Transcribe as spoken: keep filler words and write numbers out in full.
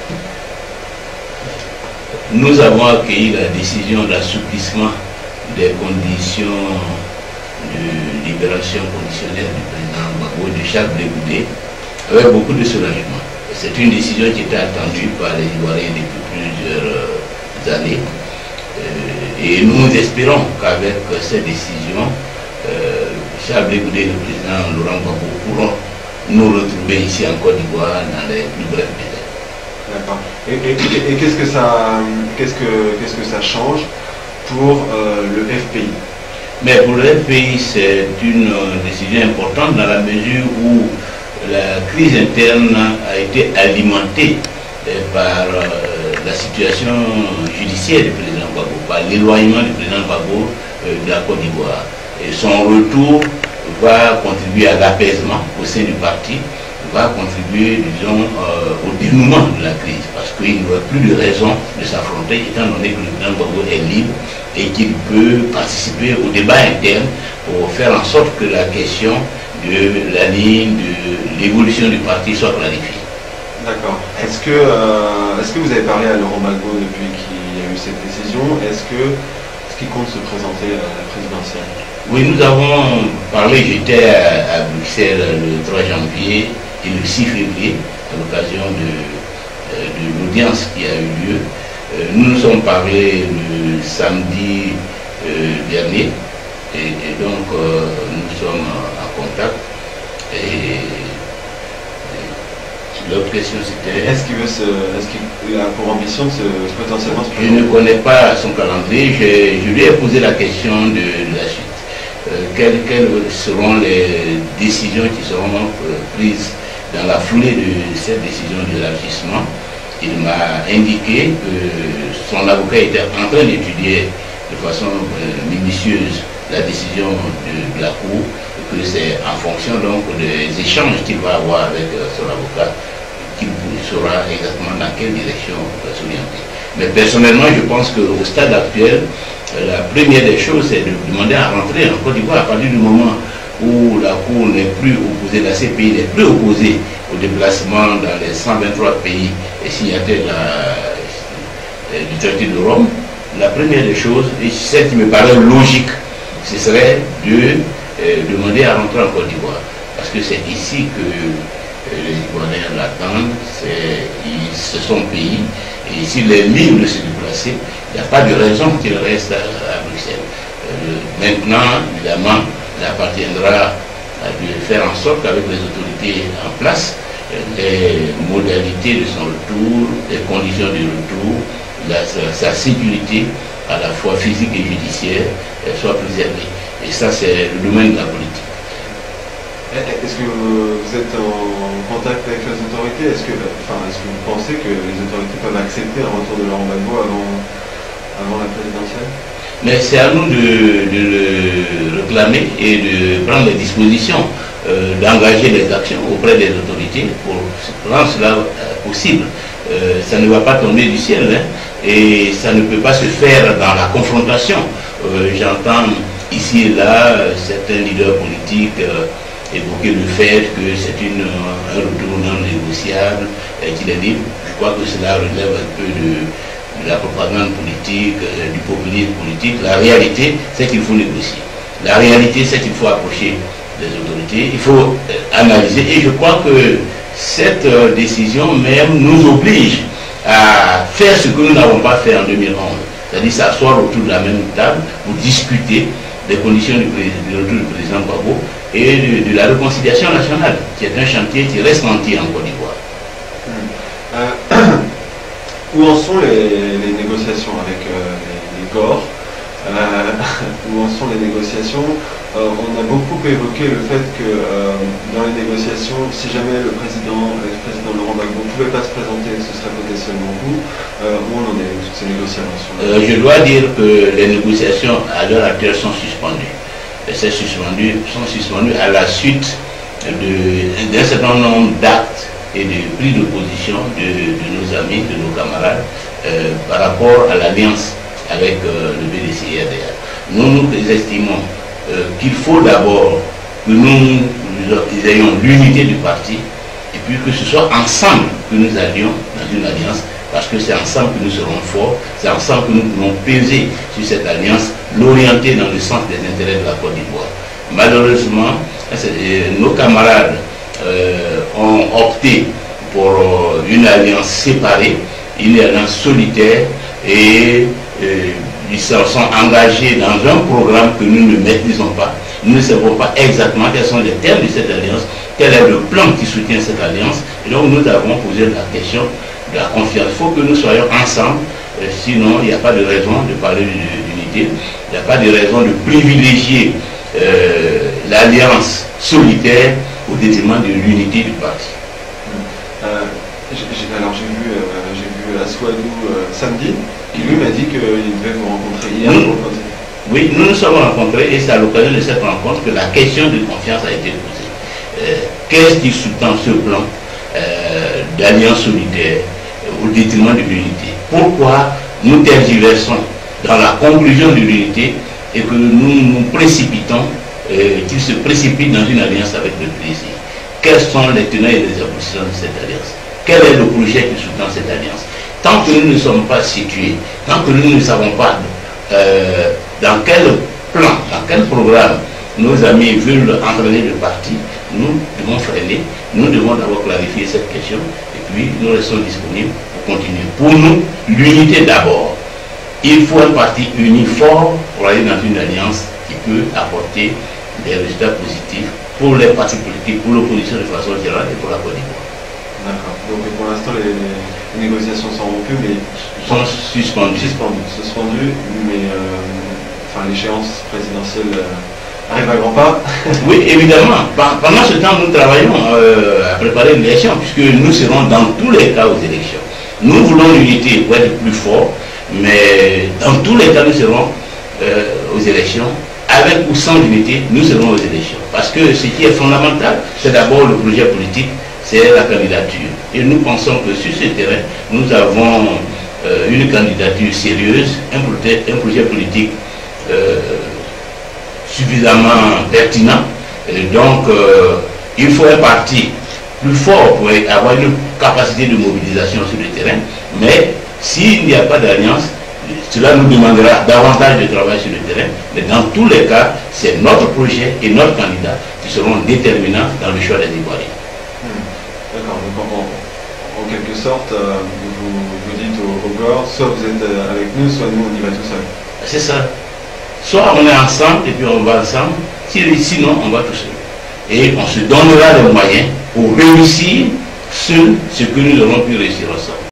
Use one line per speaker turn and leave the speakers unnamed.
Nous avons accueilli la décision d'assouplissement des conditions de libération conditionnelle du président Gbagbo, de Charles Blé Goudé, avec beaucoup de soulagement. C'est une décision qui était attendue par les Ivoiriens depuis plusieurs années. Euh, et nous espérons qu'avec cette décision, euh, Charles Blé Goudé et le président Laurent Gbagbo pourront nous retrouver ici en Côte d'Ivoire dans les plus brefs délais.
D'accord. Et, et, et, et qu'est-ce que ça, qu'est-ce que, qu'est-ce que ça change pour euh, le F P I?
Mais pour le F P I, c'est une décision importante dans la mesure où la crise interne a été alimentée par la situation judiciaire du président Gbagbo, par l'éloignement du président Gbagbo de la Côte d'Ivoire. Et son retour va contribuer à l'apaisement au sein du parti, va contribuer, disons, euh, au dénouement de la crise, parce qu'il n'y aura plus de raison de s'affronter, étant donné que le président Gbagbo est libre et qu'il peut participer au débat interne pour faire en sorte que la question de la ligne, de l'évolution du parti soit clarifiée.
D'accord. Est-ce que, euh, est-ce que vous avez parlé à Laurent Gbagbo depuis qu'il y a eu cette décision? Est-ce que est-ce qu'il compte se présenter à la présidentielle?
Oui, nous avons parlé, j'étais à, à Bruxelles le trois janvier et le six février, à l'occasion de, de l'audience qui a eu lieu. Nous nous sommes parlé le samedi euh, dernier, et, et donc euh, nous sommes en contact. Et, et l'autre question c'était...
Est-ce qu'il veut se, est-ce qu'il a pour ambition de se, potentiellement se
présenter? Je ne connais pas son calendrier, je, je lui ai posé la question de, de la suite. Euh, quelles, quelles seront les décisions qui seront euh, prises dans la foulée de cette décision d'élargissement? Il m'a indiqué que son avocat était en train d'étudier de façon euh, minutieuse la décision de, de la Cour, que c'est en fonction donc des échanges qu'il va avoir avec euh, son avocat qu'il saura exactement dans quelle direction s'orienter. Mais personnellement, je pense qu'au stade actuel, euh, la première des choses, c'est de demander à rentrer en Côte d'Ivoire à partir du moment où la Cour n'est plus opposée, la C P I n'est plus opposée au déplacement dans les cent vingt-trois pays et signataires la, du traité de Rome. La première des choses, et celle qui me paraît logique, ce serait de euh, demander à rentrer en Côte d'Ivoire. Parce que c'est ici que euh, les Ivoiriens l'attendent, c'est son pays, et s'il est libre de se déplacer, il n'y a pas de raison qu'il reste à, à Bruxelles. Euh, maintenant, évidemment, il appartiendra de faire en sorte qu'avec les autorités en place, les modalités de son retour, les conditions de retour, la, sa, sa sécurité à la fois physique et judiciaire soient préservées. Et ça, c'est le domaine de la politique.
Est-ce que vous êtes en contact avec les autorités? Est-ce que, enfin, est-ce que vous pensez que les autorités peuvent accepter un retour de Laurent Gbagbo avant, avant la présidentielle?
Mais c'est à nous de, de le réclamer et de prendre les dispositions, euh, d'engager les actions auprès des autorités pour rendre cela euh, possible. Euh, ça ne va pas tomber du ciel, hein, et ça ne peut pas se faire dans la confrontation. Euh, J'entends ici et là certains leaders politiques euh, évoquer le fait que c'est un retour non négociable, et qu'il est libre. Je crois que cela relève un peu de... de la propagande politique, euh, du populisme politique. La réalité, c'est qu'il faut négocier. La réalité, c'est qu'il faut approcher des autorités, il faut euh, analyser. Et je crois que cette euh, décision même nous oblige à faire ce que nous n'avons pas fait en deux mille onze. C'est-à-dire s'asseoir autour de la même table pour discuter des conditions du, du retour du président Gbagbo et de, de la réconciliation nationale, qui est un chantier qui reste entier en Côte d'Ivoire.
Mmh. Euh... Où en sont les, les négociations avec euh, les, les corps euh, Où en sont les négociations euh, On a beaucoup évoqué le fait que euh, dans les négociations, si jamais le président, l'ex-président Laurent Gbagbo ne pouvait pas se présenter, ce serait potentiellement vous. Euh, où on en est, toutes ces négociations?
euh, Je dois dire que les négociations à l'heure actuelle sont suspendues. Et ces suspendues sont suspendues à la suite d'un certain nombre d'actes et de prise de position de, de nos amis, de nos camarades, euh, par rapport à l'alliance avec euh, le B D C R D A. Nous, nous estimons euh, qu'il faut d'abord que nous, nous ayons l'unité du parti, et puis que ce soit ensemble que nous allions dans une alliance, parce que c'est ensemble que nous serons forts, c'est ensemble que nous pouvons peser sur cette alliance, l'orienter dans le sens des intérêts de la Côte d'Ivoire. Malheureusement, nos camarades euh, ont opté pour euh, une alliance séparée, une alliance solitaire, et euh, ils se sont engagés dans un programme que nous ne maîtrisons pas. Nous ne savons pas exactement quels sont les termes de cette alliance, quel est le plan qui soutient cette alliance. Et donc nous avons posé la question de la confiance. Il faut que nous soyons ensemble, euh, sinon il n'y a pas de raison de parler d'unité, il n'y a pas de raison de privilégier euh, l'alliance solitaire au détriment de l'unité du parti.
Euh, j'ai, alors j'ai vu, euh, j'ai vu Aswadou euh, samedi, qui lui m'a dit qu'il devait vous rencontrer hier.
Nous, oui, nous nous sommes rencontrés et c'est à l'occasion de cette rencontre que la question de confiance a été posée. Euh, Qu'est-ce qui sous-tend ce plan euh, d'alliance solitaire euh, au détriment de l'unité? Pourquoi nous tergiversons dans la conclusion de l'unité et que nous nous précipitons, euh, qu'ils se précipitent dans une alliance avec le plaisir? Quels sont les tenants et les aboutissants de cette alliance? Quel est le projet qui sous-tend cette alliance? Tant que nous ne sommes pas situés, tant que nous ne savons pas euh, dans quel plan, dans quel programme nos amis veulent entraîner le parti, nous devons freiner, nous devons d'abord clarifier cette question et puis nous restons disponibles pour continuer. Pour nous, l'unité d'abord. Il faut un parti uni fort pour aller dans une alliance qui peut apporter des résultats positifs pour les partis politiques, pour l'opposition de façon générale et pour la Côte d'Ivoire.
D'accord. Donc pour l'instant, les, les négociations sont rompues, mais
sont suspendues.
Suspendues, suspendues, mais euh, enfin, l'échéance présidentielle euh, arrive à grands pas.
Oui, évidemment. Pendant ce temps, nous travaillons euh, à préparer l'élection, puisque nous serons dans tous les cas aux élections. Nous voulons l'unité pour être plus fort, mais dans tous les cas, nous serons euh, aux élections. Avec ou sans unité, nous serons aux élections. Parce que ce qui est fondamental, c'est d'abord le projet politique, c'est la candidature. Et nous pensons que sur ce terrain, nous avons euh, une candidature sérieuse, un projet, un projet politique euh, suffisamment pertinent. Et donc, euh, il faut un parti plus fort pour avoir une capacité de mobilisation sur le terrain. Mais s'il n'y a pas d'alliance, cela nous demandera davantage de travail sur le terrain. Mais dans tous les cas, c'est notre projet et notre candidat qui seront déterminants dans le choix des Ivoiriens.
D'accord, donc en, en quelque sorte, euh, vous, vous dites au, au G O R, soit vous êtes avec nous, soit nous on y va tout seul.
C'est ça. Soit on est ensemble et puis on va ensemble, sinon on va tout seul. Et on se donnera les moyens pour réussir ce, ce que nous aurons pu réussir ensemble.